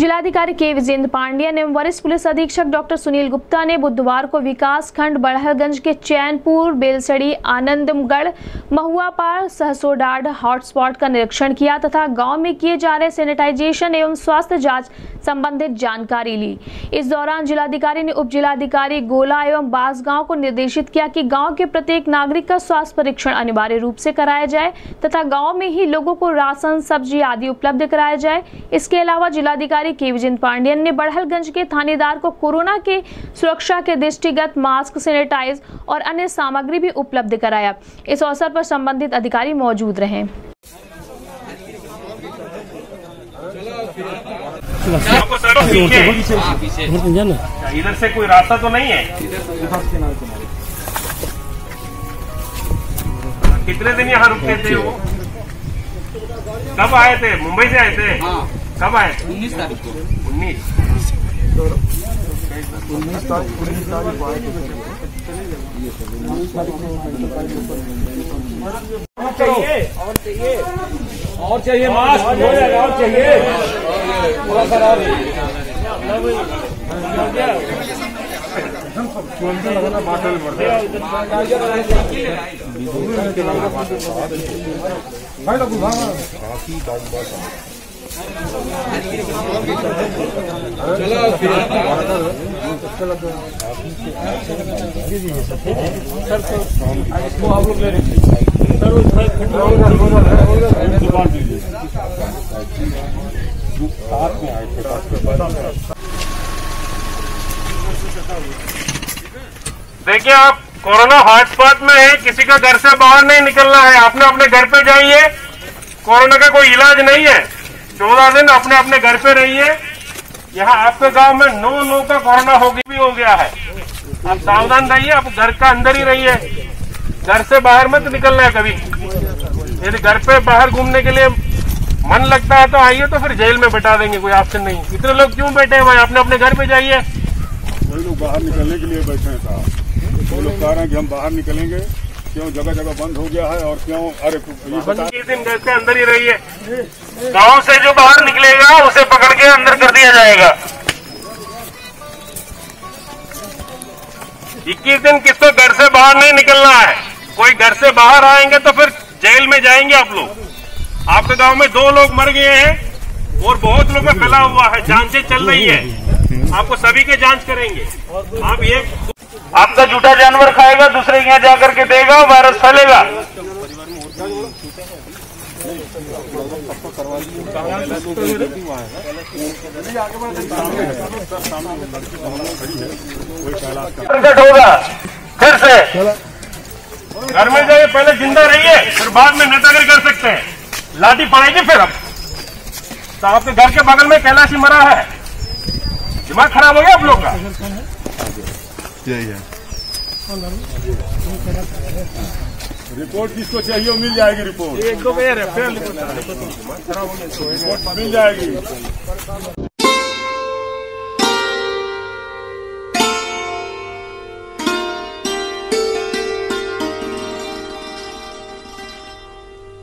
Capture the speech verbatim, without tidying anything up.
जिलाधिकारी के विजेंद्र पांडियन एवं वरिष्ठ पुलिस अधीक्षक डॉक्टर सुनील गुप्ता ने बुधवार को विकास खंड बड़हलगंज के चैनपुर, बेलसड़ी, आनंदगढ़, महुआपार, सहसोडाढ़ हॉटस्पॉट का निरीक्षण किया तथा गांव में किए जा रहे सैनिटाइजेशन एवं स्वास्थ्य जांच संबंधित जानकारी ली। इस दौरान जिलाधिकारी ने उप जिलाधिकारी गोला एवं बांसगांव को निर्देशित किया कि गाँव के प्रत्येक नागरिक का स्वास्थ्य परीक्षण अनिवार्य रूप से कराया जाए तथा गाँव में ही लोगों को राशन, सब्जी आदि उपलब्ध कराया जाए। इसके अलावा जिलाधिकारी के विजेंद्र पांडियन ने बड़हलगंज के थानेदार को कोरोना के सुरक्षा के दृष्टिगत मास्क, सैनिटाइज और अन्य सामग्री भी उपलब्ध कराया। इस अवसर पर संबंधित अधिकारी मौजूद रहे। इधर से कोई रास्ता तो नहीं है? कितने दिन यहाँ रुके थे वो? कब आए थे? मुंबई से आए थे? हाँ। कब आए? उन्नीस तारीख को। उन्नीस उन्नीस तारीख उन्नीस तारीख को आए थे। चाहिए और चाहिए और चाहिए मास्क हो जाएगा और चाहिए थोड़ा सा और लगाना बाटल इसको आप लोग ले रहे देखिए, आप कोरोना हॉटस्पॉट में है, किसी का घर से बाहर नहीं निकलना है। आपने अपने घर पे जाइए, कोरोना का कोई इलाज नहीं है। चौदह दिन अपने अपने घर पे रहिए। यहाँ आपके गांव में नौ लोगों का कोरोना हो भी हो गया है। आप सावधान रहिए, आप घर का अंदर ही रहिए, घर से बाहर मत निकलना है कभी। यदि घर पे बाहर घूमने के लिए मन लगता है तो आइए, तो फिर जेल में बैठा देंगे, कोई ऑप्शन नहीं। इतने लोग क्यों बैठे हैं भाई? अपने अपने घर पे जाइए। वही लोग बाहर निकलने के लिए बैठे हैं साहब। वो लोग कह रहे हैं कि हम बाहर निकलेंगे, क्यों जगह जगह बंद हो गया है और क्यों? अरे इस दिन घर के अंदर ही रहिए। गांव से जो बाहर निकलेगा उसे पकड़ के अंदर कर दिया जाएगा। इक्कीस दिन किसको घर से बाहर नहीं निकलना है। कोई घर से बाहर आएंगे तो फिर जेल में जाएंगे आप लोग। आपके गांव में दो लोग मर गए हैं और बहुत लोगों में फैला हुआ है, जांचें चल रही है। आपको सभी के जांच करेंगे। आप ये आपका झूठा जानवर खाएगा, दूसरे के यहाँ जाकर के देगा, वायरस फैलेगा। होगा फिर से घर में जाइए, पहले जिंदा रहिए, फिर बाद में नेतागिरी कर सकते हैं। लाठी पड़ेगी फिर। अब तो आपके घर के बगल में कैलाशी मरा है, दिमाग खराब हो गया आप लोग का। यही है रिपोर्ट, किसको चाहिए मिल जाएगी रिपोर्ट। एक दो रेफरल रिपोर्ट मिल जाएगी।